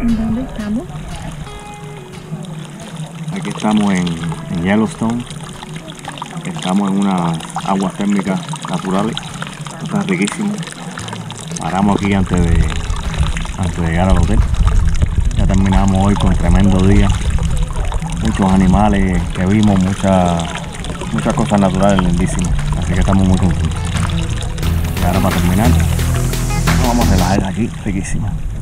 ¿En dónde estamos? Aquí estamos en Yellowstone. Estamos en unas aguas térmicas naturales. Está riquísimo. Paramos aquí antes de llegar al hotel. Ya terminamos hoy con tremendo día. Muchos animales que vimos, muchas cosas naturales lindísimas. Así que estamos muy contentos. Y ahora para terminar, nos vamos a relajar aquí, riquísimo.